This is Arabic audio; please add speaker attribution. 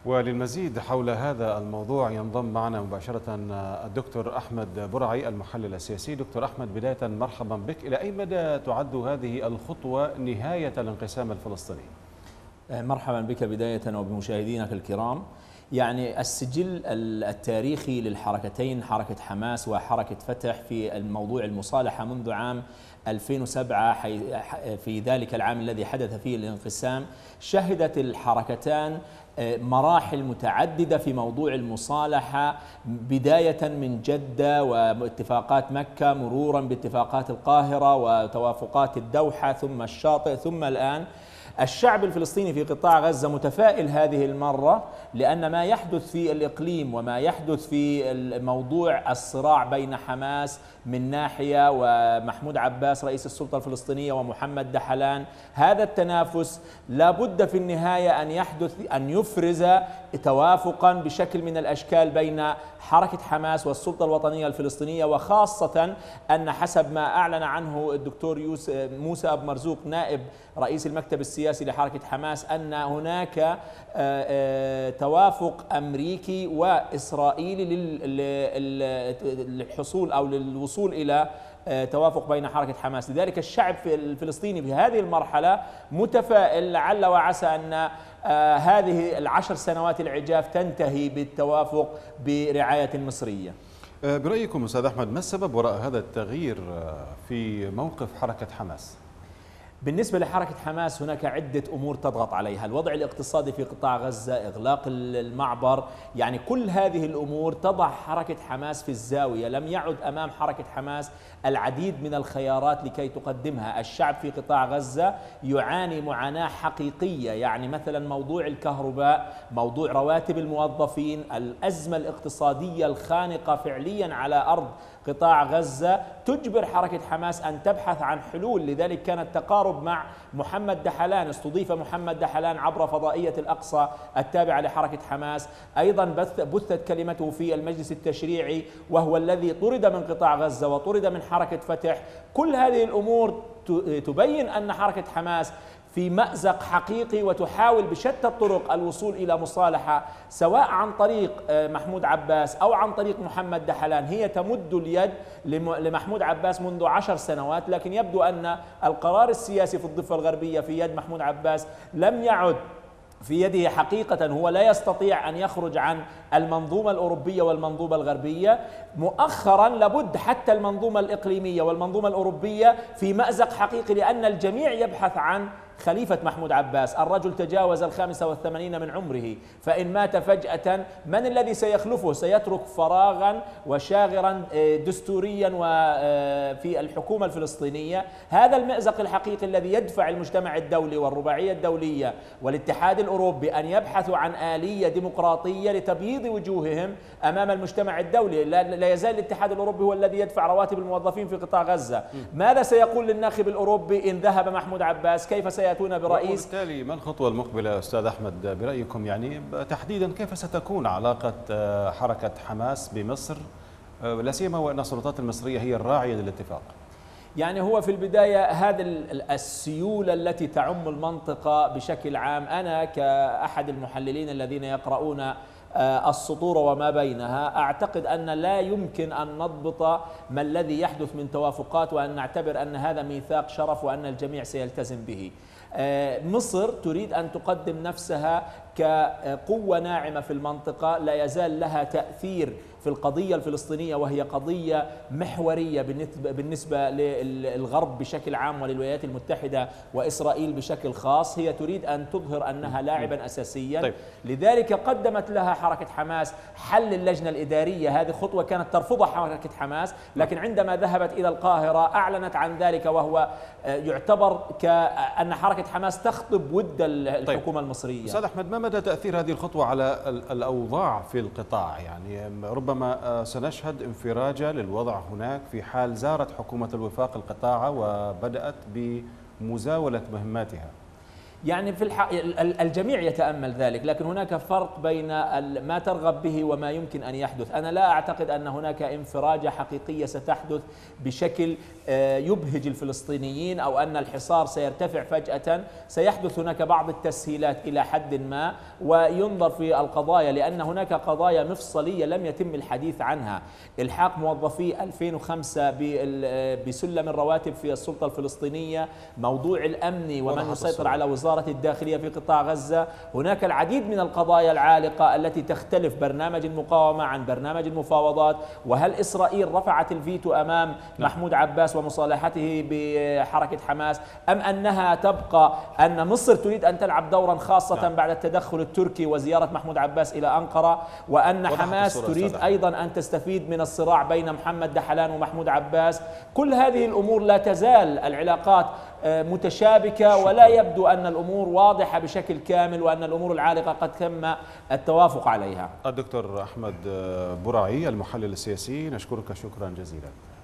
Speaker 1: وللمزيد حول هذا الموضوع ينضم معنا مباشرة الدكتور أحمد برعي المحلل السياسي. دكتور أحمد، بداية مرحبا بك. إلى أي مدى تعد هذه الخطوة نهاية الانقسام الفلسطيني؟
Speaker 2: مرحبا بك بداية وبمشاهدينك الكرام. يعني السجل التاريخي للحركتين، حركة حماس وحركة فتح، في الموضوع المصالحة منذ عام 2007 في ذلك العام الذي حدث فيه الانقسام، شهدت الحركتان مراحل متعددة في موضوع المصالحة، بداية من جدة واتفاقات مكة، مرورا باتفاقات القاهرة وتوافقات الدوحة، ثم الشاطئ، ثم الآن. الشعب الفلسطيني في قطاع غزة متفائل هذه المرة، لأن ما يحدث في الإقليم وما يحدث في موضوع الصراع بين حماس من ناحية ومحمود عباس رئيس السلطة الفلسطينية ومحمد دحلان، هذا التنافس لا بد في النهاية أن يفرز توافقا بشكل من الأشكال بين حركة حماس والسلطة الوطنية الفلسطينية، وخاصة أن حسب ما أعلن عنه الدكتور موسى أبو مرزوق نائب رئيس المكتب السياسي لحركة حماس أن هناك توافق أمريكي وإسرائيلي للحصول أو للوصول إلى توافق بين حركة حماس. لذلك الشعب الفلسطيني في هذه المرحلة متفائل، لعل وعسى أن هذه العشر سنوات العجاف تنتهي بالتوافق برعاية مصرية.
Speaker 1: برأيكم أستاذ أحمد، ما السبب وراء هذا التغيير في موقف حركة حماس؟
Speaker 2: بالنسبة لحركة حماس هناك عدة أمور تضغط عليها، الوضع الاقتصادي في قطاع غزة، إغلاق المعبر، يعني كل هذه الأمور تضع حركة حماس في الزاوية. لم يعد أمام حركة حماس العديد من الخيارات لكي تقدمها. الشعب في قطاع غزة يعاني معاناة حقيقية، يعني مثلا موضوع الكهرباء، موضوع رواتب الموظفين، الأزمة الاقتصادية الخانقة فعليا على أرض قطاع غزة تجبر حركة حماس أن تبحث عن حلول. لذلك كان التقارب مع محمد دحلان، استضيف محمد دحلان عبر فضائية الأقصى التابعة لحركة حماس، أيضا بثت كلمته في المجلس التشريعي، وهو الذي طرد من قطاع غزة وطرد من حركة فتح. كل هذه الأمور تبين أن حركة حماس في مأزق حقيقي، وتحاول بشتى الطرق الوصول إلى مصالحة، سواء عن طريق محمود عباس أو عن طريق محمد دحلان. هي تمد اليد لمحمود عباس منذ 10 سنوات، لكن يبدو أن القرار السياسي في الضفة الغربية في يد محمود عباس لم يعد في يده حقيقة. هو لا يستطيع أن يخرج عن المنظومة الأوروبية والمنظومة الغربية. مؤخرا لابد حتى المنظومة الإقليمية والمنظومة الأوروبية في مأزق حقيقي، لأن الجميع يبحث عن خليفة محمود عباس. الرجل تجاوز 85 من عمره، فإن مات فجأة من الذي سيخلفه؟ سيترك فراغا وشاغرا دستوريا وفي الحكومة الفلسطينية. هذا المأزق الحقيقي الذي يدفع المجتمع الدولي والرباعية الدولية والاتحاد الأوروبي أن يبحثوا عن آلية ديمقراطية لتبييض وجوههم أمام المجتمع الدولي. لا يزال الاتحاد الأوروبي هو الذي يدفع رواتب الموظفين في قطاع غزة. ماذا سيقول للناخب الأوروبي إن ذهب محمود عباس؟ كيف سيأتون برئيس؟
Speaker 1: وبالتالي ما الخطوة المقبلة أستاذ أحمد برأيكم؟ يعني تحديدا كيف ستكون علاقة حركة حماس بمصر، لا سيما وأن السلطات المصرية هي الراعية للاتفاق؟
Speaker 2: يعني هو في البداية هذا السيولة التي تعم المنطقة بشكل عام، أنا كأحد المحللين الذين يقرؤون السطور وما بينها، أعتقد أن لا يمكن أن نضبط ما الذي يحدث من توافقات وأن نعتبر أن هذا ميثاق شرف وأن الجميع سيلتزم به. مصر تريد أن تقدم نفسها كقوة ناعمة في المنطقة، لا يزال لها تأثير في القضية الفلسطينية، وهي قضية محورية بالنسبة للغرب بشكل عام وللولايات المتحدة وإسرائيل بشكل خاص. هي تريد أن تظهر أنها لاعبا أساسيا. طيب. لذلك قدمت لها حركة حماس حل اللجنة الإدارية. هذه خطوة كانت ترفضها حركة حماس، لكن عندما ذهبت إلى القاهرة أعلنت عن ذلك، وهو يعتبر كأن حركة حماس تخطب ود الحكومة المصرية.
Speaker 1: أستاذ أحمد، ما مدى تأثير هذه الخطوة على الأوضاع في القطاع؟ يعني ربما سنشهد انفراجة للوضع هناك في حال زارت حكومة الوفاق القطاع وبدأت بمزاولة مهماتها.
Speaker 2: يعني في الجميع يتأمل ذلك، لكن هناك فرق بين ما ترغب به وما يمكن أن يحدث. أنا لا أعتقد أن هناك انفراجة حقيقية ستحدث بشكل يبهج الفلسطينيين، أو أن الحصار سيرتفع فجأة. سيحدث هناك بعض التسهيلات إلى حد ما، وينظر في القضايا، لأن هناك قضايا مفصلية لم يتم الحديث عنها. إلحاق موظفي 2005 بسلم الرواتب في السلطة الفلسطينية، موضوع الأمن ومن يسيطر على وزارة الداخلية في قطاع غزة. هناك العديد من القضايا العالقة التي تختلف برنامج المقاومة عن برنامج المفاوضات، وهل إسرائيل رفعت الفيتو أمام محمود عباس ومصالحته بحركة حماس، أم أنها تبقى أن مصر تريد أن تلعب دورا خاصة بعد التدخل التركي وزيارة محمود عباس إلى أنقرة، وأن حماس تريد أيضا أن تستفيد من الصراع بين محمد دحلان ومحمود عباس. كل هذه الأمور لا تزال العلاقات متشابكة، ولا يبدو أن الأمور واضحة بشكل كامل، وأن الأمور العالقة قد تم التوافق عليها.
Speaker 1: الدكتور أحمد برعي المحلل السياسي، نشكرك شكرا جزيلا.